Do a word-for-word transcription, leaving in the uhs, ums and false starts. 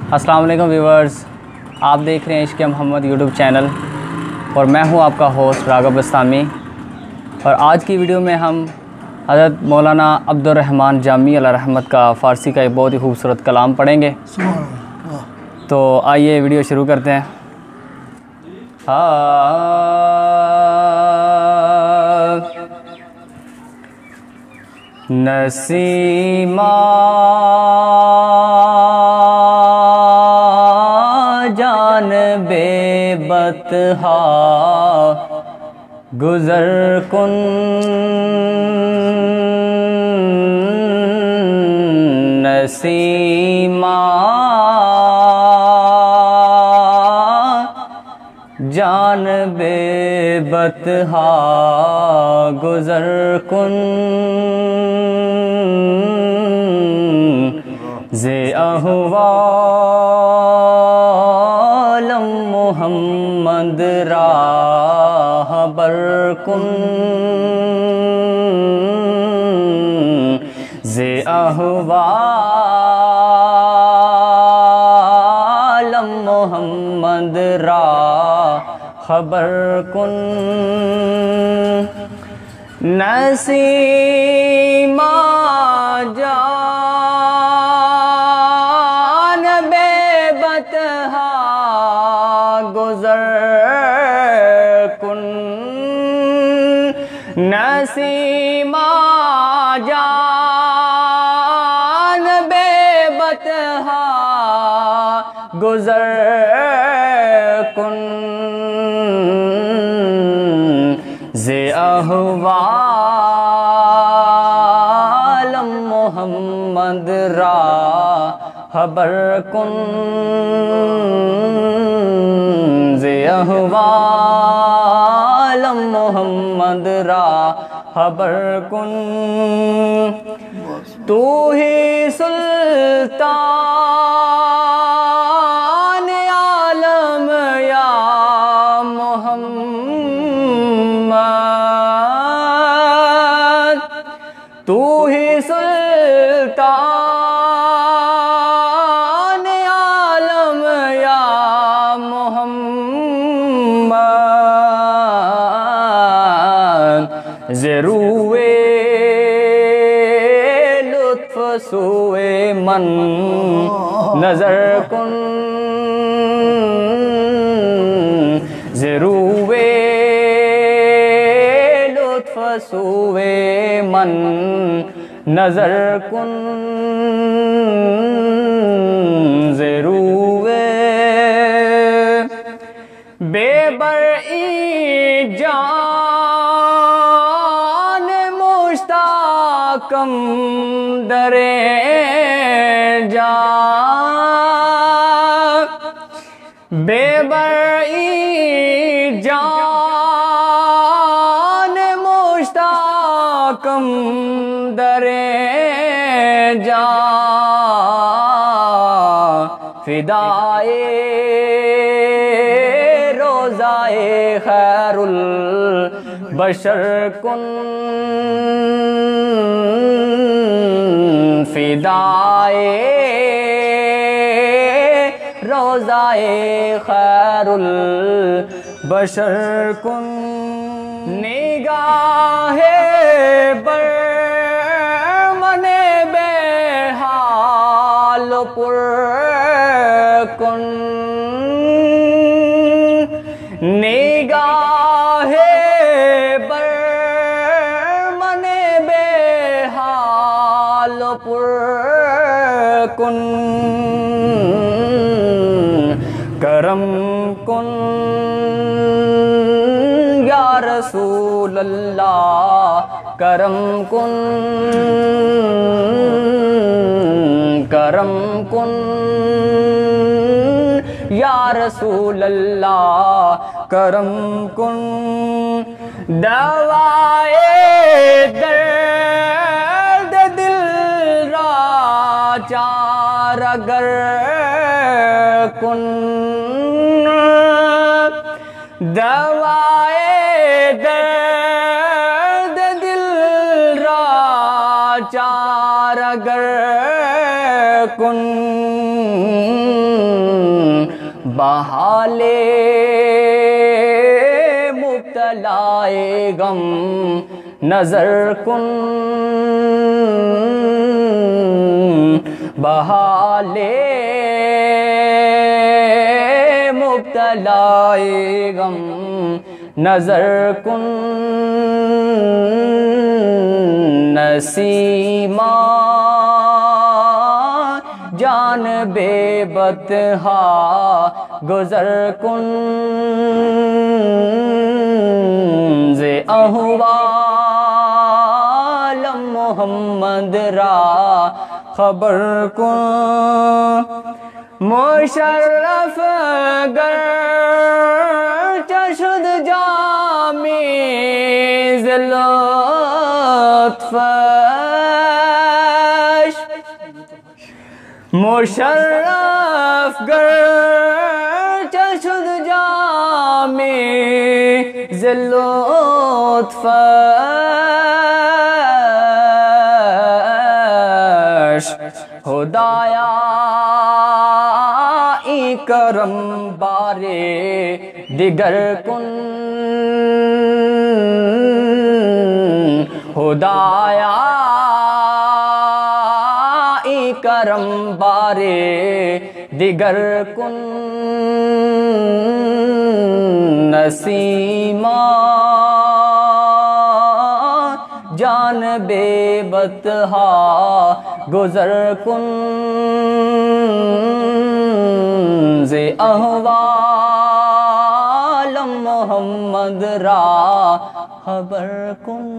السلام علیکم ویورز، آپ دیکھ رہے ہیں عشق محمد یوٹیوب چینل اور میں ہوں آپ کا ہوسٹ راغب بستامی۔ اور آج کی ویڈیو میں ہم حضرت مولانا عبد الرحمن جامی علیہ رحمت کا فارسی کا ایک بہت ہی خوبصورت کلام پڑھیں گے۔ تو آئیے ویڈیو شروع کرتے ہیں۔ نسیمہ جان بے بطحا گزر کن، نسیمہ جان بے بطحا گزر کن، زے احوالم محمد راہ بر کن، زے احوالم محمد راہ خبر کن، نسیمہ جان بے بطحا گزر کن، نسیمہ جان بے بطحا گزر کن، زے احوالم محمد راہ خبر کن، زے احوالم محمد راہ خبر کن، تو ہی سلطان عالم یا محمد، تو ہی سلطان عالم یا محمد، زے روئے لطف سوئے من نظر کن، زے روئے لطف سوئے من نظر کن، زے روئے بے برئی جان مشتاقم درے جان، بے برئی جان مشتاقم درے جان، فدائے روضائے خیر البشر کن، فدائے روضائے خیر البشر کن، نگاہ بر من بے حال پر کن، نگاہ بر من بے حال پر کن، کرم کن یا رسول اللہ، کرم کن، کرم کن یا رسول اللہ، کرم کن، دوائے درد دل را چار اگر کن، دوائے درد دل را چار اگر کن، بحالے مبتلائے غم نظر کن، بحالے مبتلائے غم نظر کن، نسیمہ جان بے بطحا گزر کن، ز احوال محمد را خبر کن، مشرف گرچہ شد جامی ز لطفش، مشرف گرچہ شد جامی ز لطفش، خدایا ای کرم بارے دیگر کن، خدایا ای کرم بارے دیگر کن، نسیمہ جان بے بطحا گزر کن، ز احوال محمد را خبر کن۔